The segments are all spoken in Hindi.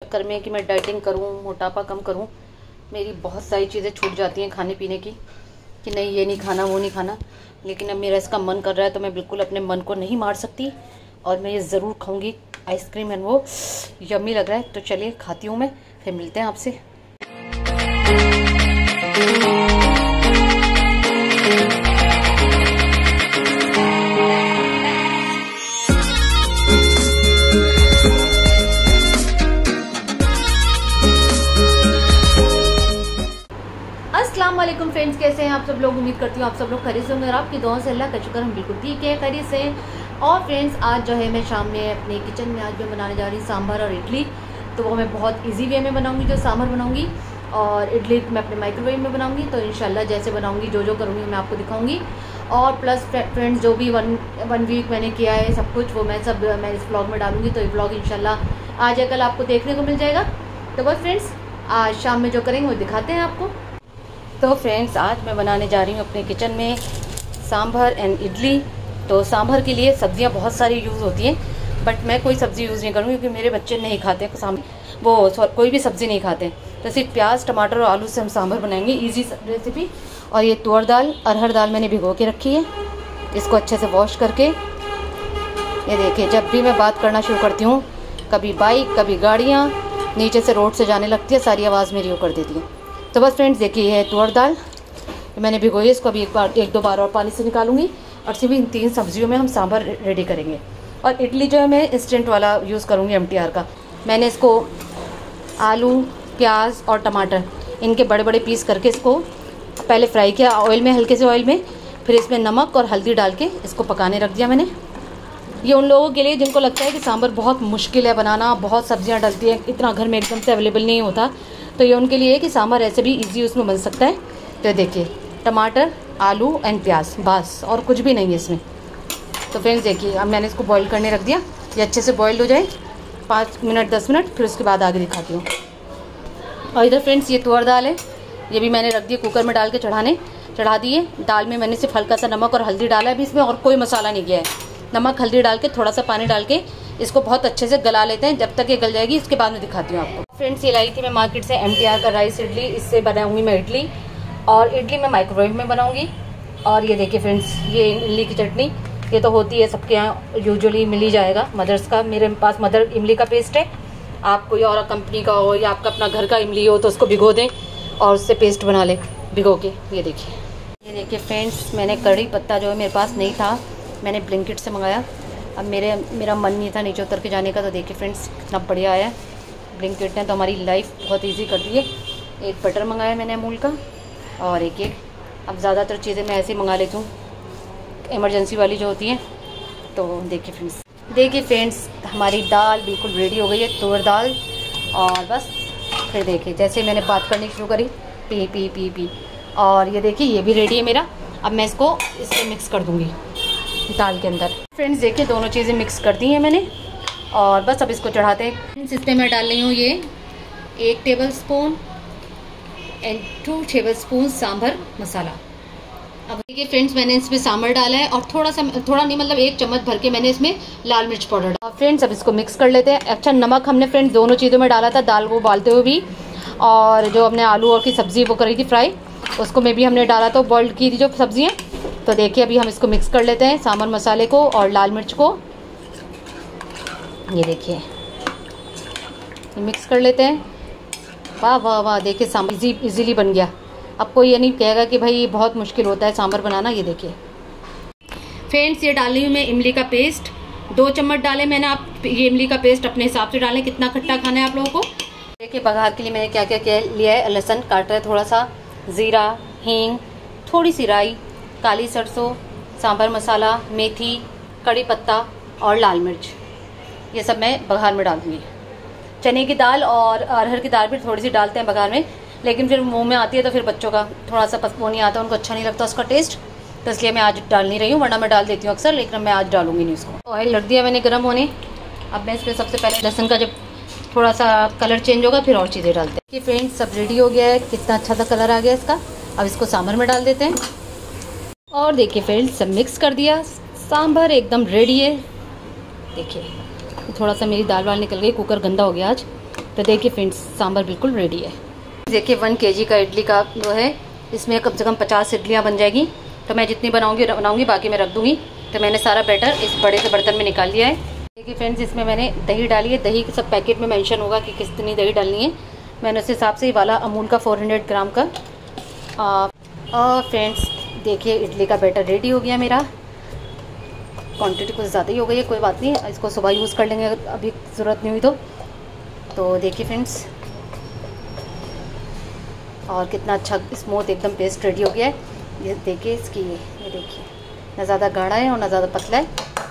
चक्कर में कि मैं डाइटिंग करूं, मोटापा कम करूं, मेरी बहुत सारी चीज़ें छूट जाती हैं खाने पीने की, कि नहीं ये नहीं खाना, वो नहीं खाना। लेकिन अब मेरा इसका मन कर रहा है तो मैं बिल्कुल अपने मन को नहीं मार सकती और मैं ये ज़रूर खाऊंगी आइसक्रीम। एंड वो यम्मी लग रहा है, तो चलिए खाती हूँ मैं, फिर मिलते हैं आपसे। अस्सलामुअलैकुम फ्रेंड्स, कैसे हैं आप सब लोग। उम्मीद करती हूँ आप सब लोग खैरियत से होंगे और आपकी दुआओं से अल्लाह का शुक्र हम बिल्कुल ठीक है, खैरियत से। और फ्रेंड्स आज जो है मैं शाम में अपने किचन में आज मैं बनाने जा रही हूँ सांभर और इडली। तो वो मैं बहुत इजी वे में बनाऊंगी, जो सांभर बनाऊंगी, और इडली मैं अपने माइक्रोवेव में बनाऊंगी। तो इंशाल्लाह जैसे बनाऊंगी, जो करूँगी मैं आपको दिखाऊंगी। और प्लस फ्रेंड्स जो भी वन वीक मैंने किया है सब कुछ, वो मैं इस ब्लॉग में डालूंगी। तो ये ब्लॉग इंशाल्लाह आज या कल आपको देखने को मिल जाएगा। तो बस फ्रेंड्स आज शाम में जो करेंगे वो दिखाते हैं आपको। तो फ्रेंड्स आज मैं बनाने जा रही हूँ अपने किचन में सांभर एंड इडली। तो सांभर के लिए सब्जियाँ बहुत सारी यूज़ होती हैं, बट मैं कोई सब्ज़ी यूज़ नहीं करूँगी क्योंकि मेरे बच्चे नहीं खाते कोई भी सब्ज़ी नहीं खाते। तो सिर्फ प्याज, टमाटर और आलू से हम सांभर बनाएंगे, इजी रेसिपी। और ये तुअर दाल, अरहर दाल मैंने भिगो के रखी है, इसको अच्छे से वॉश करके। ये देखिए, जब भी मैं बात करना शुरू करती हूँ, कभी बाइक कभी गाड़ियाँ नीचे से रोड से जाने लगती है, सारी आवाज़ मेरी वो कर देती है। तो बस फ्रेंड्स देखिए, ये है तुअर दाल मैंने भिगोई है, इसको अभी एक दो बार और पानी से निकालूंगी। और सिर्फ इन 3 सब्जियों में हम सांभर रेडी करेंगे। और इडली जो है मैं इंस्टेंट वाला यूज़ करूँगी, MTR का। मैंने इसको आलू, प्याज और टमाटर इनके बड़े बड़े पीस करके इसको पहले फ्राई किया ऑयल में, हल्के से ऑयल में, फिर इसमें नमक और हल्दी डाल के इसको पकाने रख दिया मैंने। ये उन लोगों के लिए जिनको लगता है कि सांभर बहुत मुश्किल है बनाना, बहुत सब्जियाँ डलती हैं, इतना घर में एकदम से अवेलेबल नहीं होता, तो ये उनके लिए है कि सांभर ऐसे भी इजी उसमें बन सकता है। तो देखिए, टमाटर, आलू एंड प्याज, बस और कुछ भी नहीं है इसमें। तो फ्रेंड्स देखिए, अब मैंने इसको बॉईल करने रख दिया, ये अच्छे से बॉईल हो जाए 5 मिनट 10 मिनट, फिर उसके बाद आगे दिखाती हूँ। और इधर फ्रेंड्स ये तुअर दाल है, ये भी मैंने रख दिया कुकर में डाल के चढ़ा दिए। दाल में मैंने सिर्फ हल्का सा नमक और हल्दी डाला है, अभी इसमें और कोई मसाला नहीं किया है। नमक हल्दी डाल के थोड़ा सा पानी डाल के इसको बहुत अच्छे से गला लेते हैं, जब तक ये गल जाएगी इसके बाद में दिखाती हूँ आपको। फ्रेंड्स ये लाई थी मैं मार्केट से MTR का राइस इडली, इससे बनाऊंगी मैं इडली। और इडली मैं माइक्रोवेव में बनाऊंगी। और ये देखिए फ्रेंड्स, ये इमली की चटनी, ये तो होती है सबके यहाँ, यूजुअली मिल ही जाएगा मदर्स का। मेरे पास मदर इमली का पेस्ट है, आप कोई और कंपनी का हो या आपका अपना घर का इमली हो तो उसको भिगो दें और उससे पेस्ट बना लें भिगो के। ये देखिए फ्रेंड्स, मैंने कड़ी पत्ता जो है मेरे पास नहीं था, मैंने ब्लिंकिट से मंगाया। अब मेरा मन नहीं था नीचे उतर के जाने का, तो देखिए फ्रेंड्स कितना बढ़िया आया ब्लिंकिट ने, तो हमारी लाइफ बहुत ईजी कर दी है। एक बटर मंगाया मैंने अमूल का और एक एग। अब ज़्यादातर चीज़ें मैं ऐसे ही मंगा लेती हूँ, इमरजेंसी वाली जो होती हैं। तो देखिए फ्रेंड्स हमारी दाल बिल्कुल रेडी हो गई है, तुअर दाल। और बस फिर देखिए, जैसे मैंने बात करनी शुरू करी, पी पी पी पी, और ये देखिए ये भी रेडी है मेरा। अब मैं इसको इससे मिक्स कर दूँगी दाल के अंदर। फ्रेंड्स देखिए, दोनों चीज़ें मिक्स कर दी हैं मैंने, और बस अब इसको चढ़ाते हैं। फ्रेंड्स इस पर मैं डाल रही हूँ ये 1 tablespoon and 2 tablespoon sambar masala. अब देखिए फ्रेंड्स, मैंने इसमें सांभर डाला है और थोड़ा नहीं, मतलब 1 चम्मच भर के मैंने इसमें लाल मिर्च पाउडर डाला। फ्रेंड्स अब इसको मिक्स कर लेते हैं। अच्छा, नमक हमने फ्रेंड्स दोनों चीज़ों में डाला था, दाल को उबालते हुए भी, और जो हमने आलू और की सब्ज़ी वो करी थी फ्राई, उसको में भी हमने डाला था, बॉइल्ड की थी जो सब्जियाँ। तो देखिए अभी हम इसको मिक्स कर लेते हैं, सांभर मसाले को और लाल मिर्च को। ये देखिए मिक्स कर लेते हैं। वाह वाह वाह, देखिए सांभर इजीली बन गया। अब कोई ये नहीं कहेगा कि भाई बहुत मुश्किल होता है सांभर बनाना। ये देखिए फ्रेंड्स, ये डाल रही हूँ मैं इमली का पेस्ट, 2 चम्मच डाले मैंने। आप ये इमली का पेस्ट अपने हिसाब से डालें, कितना खट्टा खाना है आप लोगों को। देखिए बघार के लिए मैंने क्या क्या लिया है, लहसुन काटा है थोड़ा सा, ज़ीरा, हींग, थोड़ी सी राई, काली सरसों, सांभर मसाला, मेथी, कड़ी पत्ता और लाल मिर्च, ये सब मैं बघार में डाल दूँगी। चने की दाल और अरहर की दाल भी थोड़ी सी डालते हैं बघार में, लेकिन फिर मुंह में आती है तो फिर बच्चों का थोड़ा सा वो नहीं आता, उनको अच्छा नहीं लगता उसका टेस्ट, तो इसलिए मैं आज डाल नहीं रही हूँ, वरना मैं डाल देती हूँ अक्सर, लेकिन मैं आज डालूंगी नहीं उसको। ऑयल रख दिया मैंने गर्म होने। अब मैं इसमें सबसे पहले लहसुन का जब थोड़ा सा कलर चेंज होगा फिर और चीज़ें डालते हैं। फ्रेंड्स सब रेडी हो गया है, कितना अच्छा सा कलर आ गया इसका। अब इसको सांभर में डाल देते हैं। और देखिए फ्रेंड्स सब मिक्स कर दिया, सांभर एकदम रेडी है। देखिए थोड़ा सा मेरी दाल वाल निकल गई, कुकर गंदा हो गया आज, तो देखिए फ्रेंड्स, सांभर बिल्कुल रेडी है। देखिए 1 kg का इडली का वो है, इसमें कम से कम 50 इडलियाँ बन जाएगी। तो मैं जितनी बनाऊंगी बाकी मैं रख दूँगी। तो मैंने सारा बैटर इस बड़े से बर्तन में निकाल लिया है। देखिए फ्रेंड्स, इसमें मैंने दही डाली है। दही सब पैकेट में मेंशन होगा कि कितनी दही डालनी है। मैंने उस हिसाब से ही वाला अमूल का 400 ग्राम का। और फ्रेंड्स देखिए, इडली का बैटर रेडी हो गया मेरा। क्वांटिटी कुछ ज़्यादा ही हो गई है, कोई बात नहीं, इसको सुबह यूज़ कर लेंगे अगर अभी ज़रूरत नहीं हुई तो देखिए फ्रेंड्स, और कितना अच्छा स्मूथ एकदम पेस्ट रेडी हो गया है। ये देखिए इसकी, ये देखिए ना ज़्यादा गाढ़ा है और ना ज़्यादा पतला है।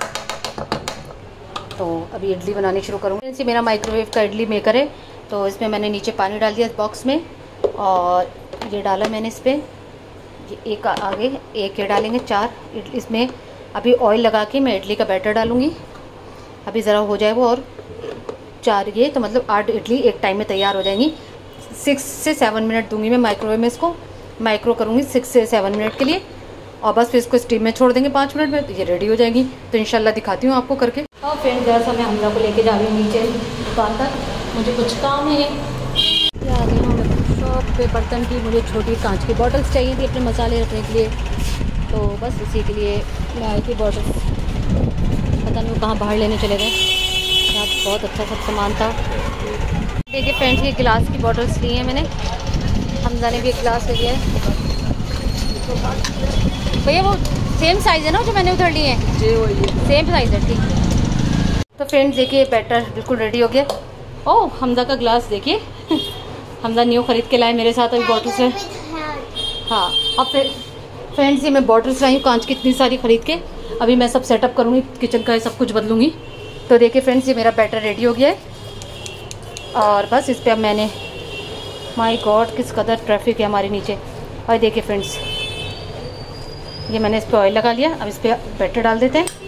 तो अभी इडली बनानी शुरू करूँगी। ये मेरा माइक्रोवेव का इडली मेकर है। तो इसमें मैंने नीचे पानी डाल दिया इस बॉक्स में, और ये डाला मैंने इस पर, ये एक आगे एक ये डालेंगे 4 इसमें। अभी ऑयल लगा के मैं इडली का बैटर डालूँगी। अभी ज़रा हो जाए वो, और 4 ये तो मतलब 8 इडली एक टाइम में तैयार हो जाएंगी। 6 से 7 मिनट दूंगी मैं माइक्रोवेव में, इसको माइक्रो करूँगी 6 से 7 मिनट के लिए, और बस फिर इसको स्टीम में छोड़ देंगे 5 मिनट में, तो ये रेडी हो जाएगी। तो इंशाल्लाह दिखाती हूँ आपको करके। और फ्रेंड्स जरा सा मैं हमला को लेके जा रही हूँ नीचे दुकान तक, मुझे कुछ काम है। आ गई हूँ शॉप पे बर्तन की। मुझे छोटी कांच की बॉटल्स चाहिए थी अपने मसाले रखने के लिए, तो बस उसी के लिए मैं आई थी बॉटल्स। पता नहीं वो कहाँ बाहर लेने चले गए। यहाँ बहुत अच्छा सब सामान था। देखिए फ्रेंड्स, ये गिलास की बॉटल्स ली हैं मैंने। हमजा ने भी एक गिलास ले लिया है। भैया वो सेम साइज़ है ना जो मैंने उधर लिए हैं? जी वही सेम साइज़ है, ठीक। तो फ्रेंड्स देखिए, बैटर बिल्कुल रेडी हो गया। ओह, हमजा का गिलास देखिए हमजा न्यू ख़रीद के लाए मेरे साथ अभी बॉटल्स है। हाँ, अब फिर फ्रेंड्स ये मैं बॉटल्स लाई हूँ कांच की इतनी सारी ख़रीद के। अभी मैं सब सेटअप करूँगी, किचन का सब कुछ बदलूँगी। तो देखिए फ्रेंड्स, ये मेरा बैटर रेडी हो गया है। और बस इस पर अब मैंने, माय गॉड किस कदर ट्रैफिक है हमारे नीचे। और देखिए फ्रेंड्स, ये मैंने इस पर ऑयल लगा लिया। अब इस पर बैटर डाल देते हैं।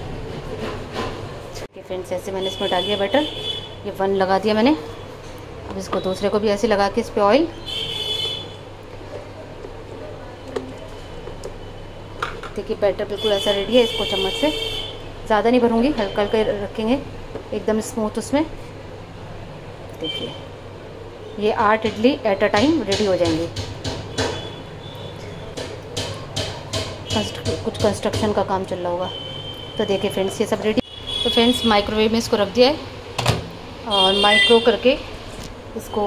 देखिए फ्रेंड्स, ऐसे मैंने इसमें डाल दिया बैटर। ये 1 लगा दिया मैंने। अब इसको दूसरे को भी ऐसे लगा के इस पर ऑयल। देखिए बैटर बिल्कुल ऐसा रेडी है। इसको चम्मच से ज़्यादा नहीं भरूँगी, हल्का हल्का रखेंगे एकदम स्मूथ उसमें। देखिए ये 8 idli at a time ready हो जाएंगी। कुछ कंस्ट्रक्शन का काम चल रहा होगा। तो देखिए फ्रेंड्स, ये सब रेडी। तो फ्रेंड्स माइक्रोवेव में इसको रख दिया है, और माइक्रो करके इसको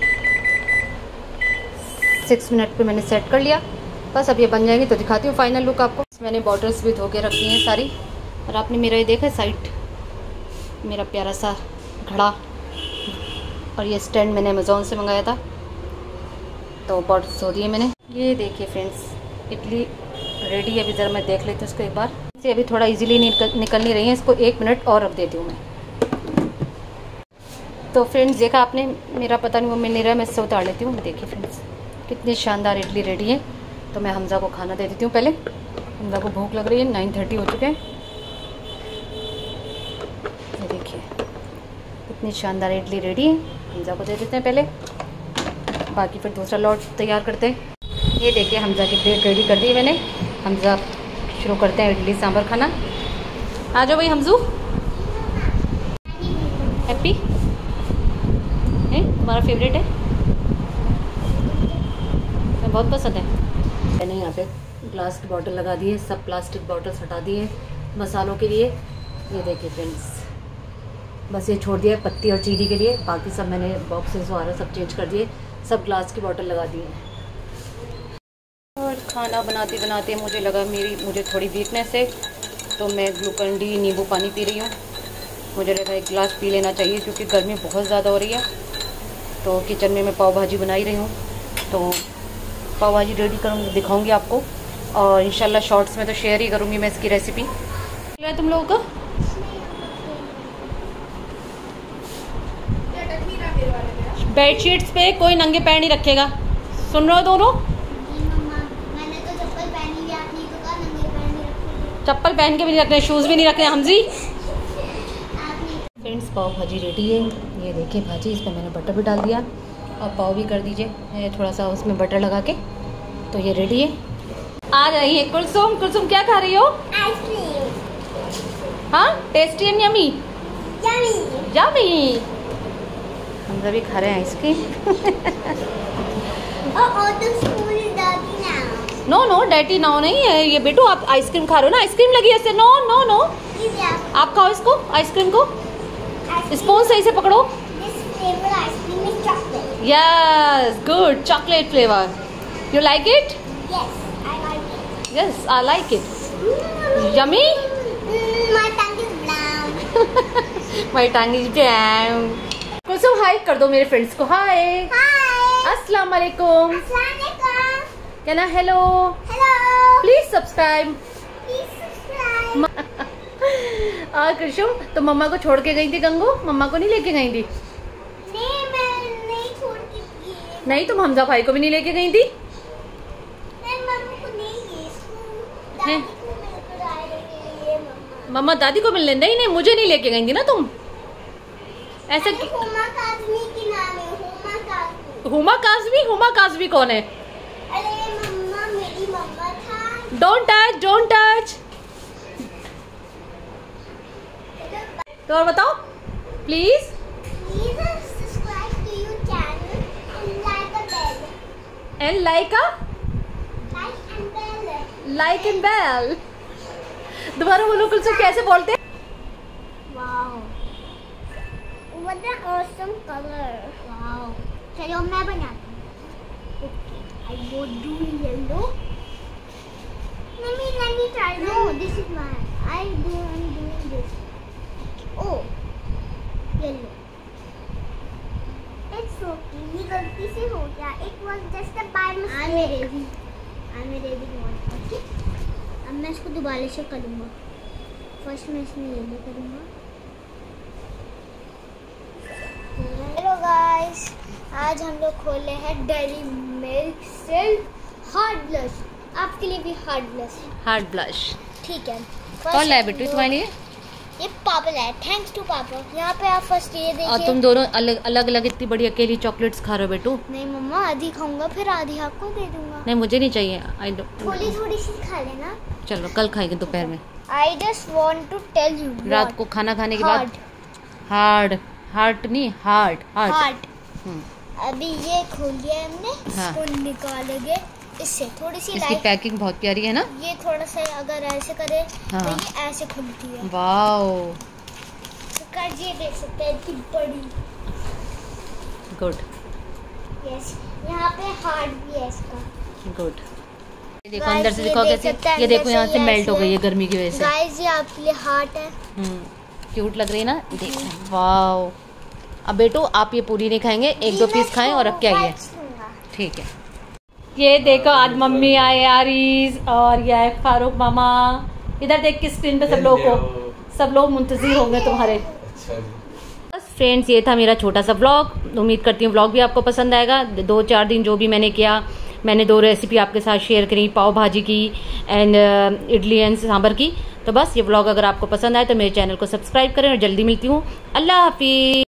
6 मिनट पे मैंने सेट कर लिया। बस अब ये बन जाएंगे तो दिखाती हूँ फाइनल लुक आपको। मैंने बॉटल्स भी धो के रखी हैं सारी। और आपने मेरा ये देखा साइड, मेरा प्यारा सा घड़ा, और ये स्टैंड मैंने अमेज़ॉन से मंगाया था। तो बॉटल्स धो दिए मैंने। ये देखिए फ्रेंड्स, इडली रेडी है। अभी ज़रा मैं देख लेती हूँ उसको एक बार। इसे अभी थोड़ा इजीली निकल नहीं रही है, इसको 1 मिनट और रख देती हूँ मैं। तो फ्रेंड्स देखा आपने, मेरा पता नहीं वो मिल नहीं रहा है, मैं इससे उतार लेती हूँ। देखिए फ्रेंड्स, कितनी शानदार इडली रेडी है। तो मैं हमजा को खाना दे देती हूँ पहले। हमजा को भूख लग रही है, 9:30 हो चुके हैं। ये देखिए कितनी शानदार इडली रेडी है। हमजा को दे देते हैं पहले, बाकी फिर दूसरा लॉट तैयार करते हैं। ये देखिए हमजा की प्लेट रेडी कर दी मैंने। हमजा शुरू करते हैं इडली सांभर खाना। आ जाओ भाई हमजू। हैप्पी है, तुम्हारा फेवरेट है, मैं बहुत पसंद है। मैंने यहाँ पे ग्लास की बॉटल लगा दी है, सब प्लास्टिक बॉटल्स हटा दिए मसालों के लिए। ये देखिए फ्रेंड्स, बस ये छोड़ दिया है पत्ती और चीनी के लिए, बाकी सब मैंने बॉक्सेस वगैरह सब चेंज कर दिए, सब ग्लास की बॉटल लगा दी है। और खाना बनाते बनाते मुझे लगा मुझे थोड़ी वीकनेस है, तो मैं ग्लूकन डी नींबू पानी पी रही हूँ। मुझे लगा 1 गिलास पी लेना चाहिए क्योंकि गर्मी बहुत ज़्यादा हो रही है। तो किचन में मैं पाव भाजी बना ही रही हूँ, तो पाव भाजी रेडी करूँगी, दिखाऊँगी आपको। और इंशाल्लाह शॉर्ट्स में तो शेयर ही करूँगी मैं इसकी रेसिपी। है तुम लोगों का बेडशीट्स पे कोई नंगे पैर नहीं रखेगा, सुन रहे हो दोनों? मैंने तो चप्पल पहनी भी, आपने तो कहा नंगे पैर नहीं रखने। चप्पल पहन के भी नहीं रखने, शूज़ भी नहीं रखने हमजी। फ्रेंड्स पाव भाजी रेडी है। ये देखिए भाजी, इस पर मैंने बटर भी डाल दिया, और पाव भी कर दीजिए थोड़ा सा उसमें बटर लगा के। तो ये रेडी है। आ रही है कुलसुम। कुलसुम क्या खा रही हो? आइसक्रीम। हाँ, tasty and yummy. Yummy. Yummy. Hamza भी खा रहे हैं आइसक्रीम। नो नो डैटी नाउ नहीं है ये बेटू, आप आइसक्रीम खा रहे हो ना, आइसक्रीम लगी है ऐसे। नो नो नो, आप खाओ इसको, आइसक्रीम को स्पून सही से पकड़ो। Yes good, chocolate flavour. You like it? Yes I like it. Yummy? My tongue is brown. Kusum hi कर दो मेरे फ्रेंड्स को। हाय अस्सलाम वालेकुम। कहना हेलो। Please subscribe. कुसुम तो मम्मा को छोड़ के गई थी गंगू, मम्मा को नहीं लेके गई थी? नहीं मैं नहीं छोड़ के गई। नहीं तुम हमजा भाई को भी नहीं लेके गई थी? मम्मा दादी को मिलने? नहीं नहीं मुझे नहीं लेके गई थी ना तुम। ऐसे हुमा काज़मी की नाम है, हुमा काज़मी। हुमा काज़मी? हुमा काज़मी कौन है? अरे मम्मा मेरी मम्मा था। Don't touch, don't touch. तो और बताओ please. Subscribe to your channel and like a bell. And like a like and bell. दोबारा बोलो कुलसुम, कैसे बोलते हैं? Wow what an awesome colour. Wow चलो मैं बनाती हूँ। ओके आई वो do yellow. let me try that. No this is mine. I'm doing this. Oh yellow. It's okay, ये गलती से हो गया। It was just a by mistake. I'm ready okay. अब मैं इसको दोबारा से करूँगा। फर्स्ट मैं इसमें येलो करूँगा। हेलो गाइस, आज हम लोग खोले हैं Dairy Milk Silk Heart Blush. आपके लिए भी हार्ड ब्लश। हार्ड ब्लश ठीक है। कौन लाया बेटू तुम्हारे लिए? ये पापा लाया, थैंक्स टू पापा। यहाँ पे आप फर्स्ट ये देखिए। और तुम दोनों अलग अलग इतनी बड़ी अकेली चॉकलेट्स खा रहे हो बेटू? नहीं मम्मा आधी खाऊंगा फिर आधी आपको दे दूंगा। नहीं मुझे नहीं चाहिए। I don't. थोड़ी थोड़ी सी खा लेना। चलो कल खाएंगे दोपहर में। I just want to tell you रात को खाना खाने के बाद हार्ड हार्ट नहीं हार्ट हार्ट। अभी ये खोल दिया हमने। हाँ। इसको निकालेंगे इससे थोड़ी सी इसकी लाइट। पैकिंग बहुत प्यारी है ना। ये थोड़ा सा अगर ऐसे करे हाँ। तो ये ऐसे खुलती है। वाओ ये देख सकते हैं इतनी बड़ी। गुड। यस यहाँ पे हार्ट भी है इसका। गुड। ये देखो अंदर से देखो कैसे, ये देखो यहाँ से मेल्ट हो गई है गर्मी की वजह से। गाइस ये आपके लिए हार्ट है। क्यूट लग रही है ना, देखो। वाओ अब बेटू आप ये पूरी नहीं खाएंगे, एक दो पीस खाएं और अब क्या ये ठीक है। ये देखो आज मम्मी आए आरीज और ये है फारूक मामा। इधर देख के स्क्रीन पे सब लोगों को, सब लोग मुंतजिर होंगे तुम्हारे। बस फ्रेंड्स ये था मेरा छोटा सा व्लॉग। उम्मीद करती हूँ व्लॉग भी आपको पसंद आएगा। 2-4 दिन जो भी मैंने किया, मैंने 2 रेसिपी आपके साथ शेयर करी, पाव भाजी की एंड इडली एंड सांभर की। तो बस ये व्लॉग अगर आपको पसंद आए तो मेरे चैनल को सब्सक्राइब करें और जल्दी मिलती हूँ। अल्लाह हाफिज।